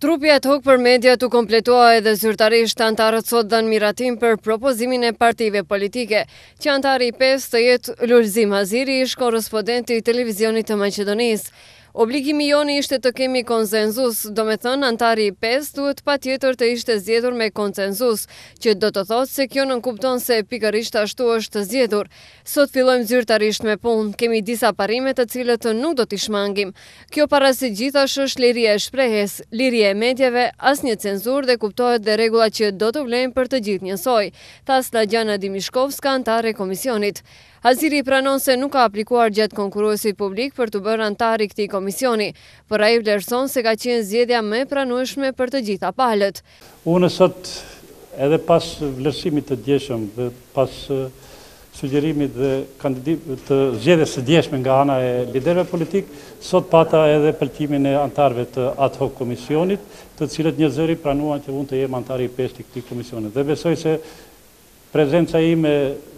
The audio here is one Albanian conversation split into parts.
Trupi ad hoc për media të kompletua edhe zyrtarisht antarët sot dhanë miratim për propozimin e partive politike, që antari i 5 të jetë Lulzim Aziri, ish korrespondenti i televizionit të Maqedonisë. Obligimi joni ishte të kemi konsenzus, do me thënë antari i 5 duhet patjetër të ishte zgjedhur me konsenzus, që do të thotë se kjo nënkupton se pikërisht ashtu është zgjedhur. Sot fillojmë zyrtarisht me punë, kemi disa parime të cilët nuk do t'i shmangim. Kjo parasi gjithash është liria e shprehjes, liria e medjave, asnjë cenzur dhe kuptohet dhe rregulla që do të vlejnë për të gjithë njësoj, tha Slagjana Dimishkovska, antare e komisionit. Aziri pranon se nuk ka aplikuar gjatë konkurruesit publik për të bërë antar i këtij komisioni, por ai vlerëson se ka qenë zgjedhja më e pranueshme për të gjitha palët. Unë sot edhe pas vlerësimit të djeshëm dhe pas sugjerimit dhe të zgjedhjes së djeshme nga ana e liderëve politik, sot pata edhe pëlqimin e antarëve të ad hoc komisionit, të cilët një zëri pranuan që unë të jem antari i 5 i këtij komisioni. Dhe besoj se prezenca ime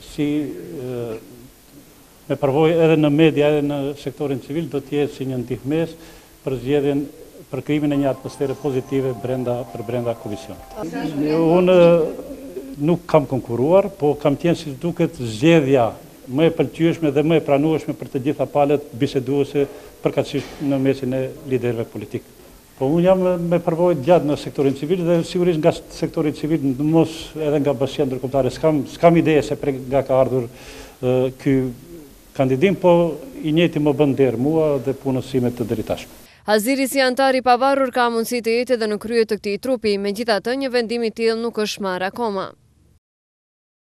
me përvojë edhe në media, edhe në sektorin civil, do t'jetë si një ndihmes për zgjedhjen, për krijimin e një atmosfere pozitive brenda komisionit. Unë nuk kam konkurruar, po kam qenë si duket zgjedhja më e pëlqyeshme dhe më e pranueshme për të gjitha palët biseduese përkatësisht në mesin e liderëve politik. Po unë jam me përvojë gjatë në sektorin civil dhe sigurisht nga sektori civil, mos edhe nga bashkia ndërkombëtare, s'kam ide se nga ka ardhur ky kandidim, po i njëjti më bën der mua dhe punësime të deri tashme. Aziri si antar i pavarur ka mundësi të jetë edhe në krye të këtij trupi, megjithatë një vendim i tillë nuk është marrë akoma.